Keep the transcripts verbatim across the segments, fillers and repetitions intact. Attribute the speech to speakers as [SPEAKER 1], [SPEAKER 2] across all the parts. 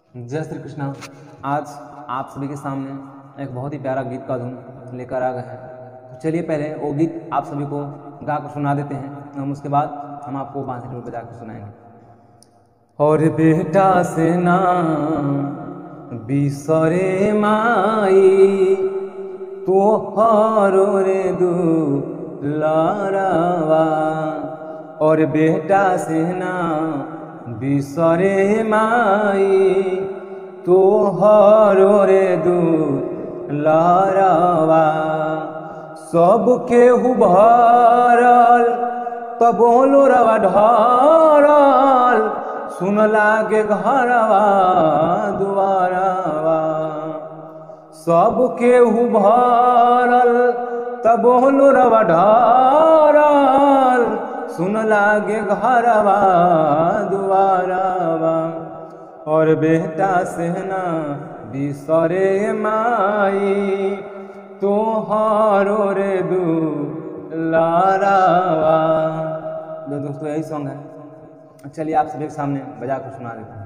[SPEAKER 1] जय श्री कृष्णा। आज आप सभी के सामने एक बहुत ही प्यारा गीत का धुन लेकर आ गए हैं। तो चलिए पहले वो गीत आप सभी को गा कर सुना देते हैं, हम उसके बाद हम आपको बांसुरी ढोल बजा कर सुनाएंगे। और बेटा से ना बिसरे माई तो हरो रे दुलारवा, और बेटा से ना बिसरे माई तो हरो रे दुलारवा। सब केहू भरल तब बोलो रवा ढरल, सुन लागे घरवा दुआरवा। सब केहू भरल तब बोलो रवा ढरल, सुन लागे घरवा दुआरवा। और बेटा से ना बिसरे माई तो हारो रे दुलारवा। जो दोस्तों यही सॉन्ग है, चलिए आप सभी के सामने बजा कर सुना देते हैं।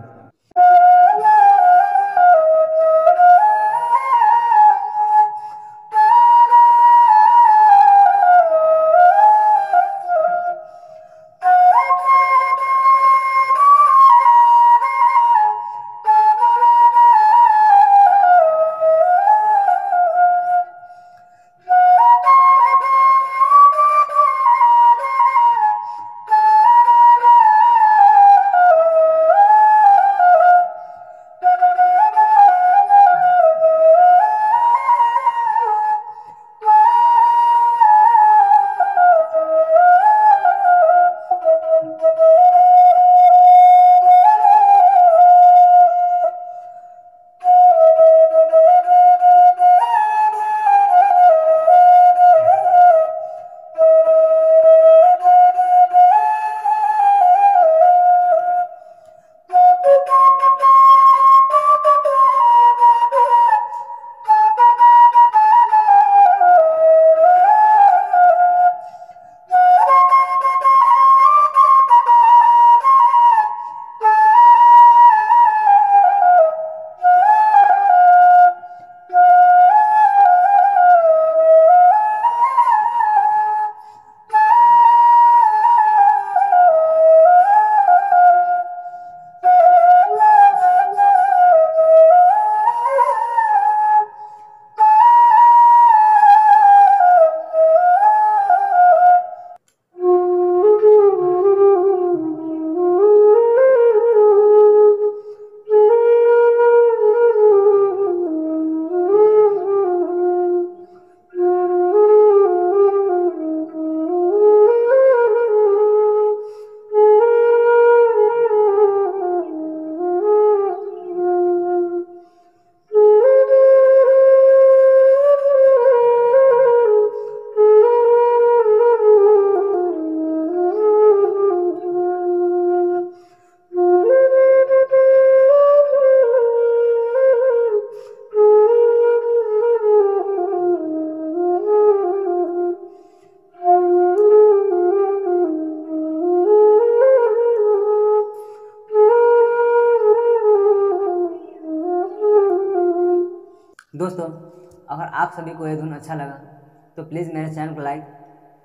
[SPEAKER 1] दोस्तों, अगर आप सभी को यह धुन अच्छा लगा तो प्लीज़ मेरे चैनल को लाइक,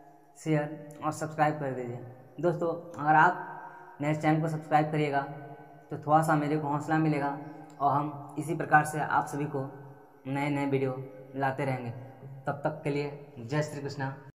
[SPEAKER 1] शेयर और सब्सक्राइब कर दीजिए। दोस्तों, अगर आप मेरे चैनल को सब्सक्राइब करिएगा तो थोड़ा सा मेरे को हौसला मिलेगा और हम इसी प्रकार से आप सभी को नए नए वीडियो लाते रहेंगे। तब तक के लिए जय श्री कृष्णा।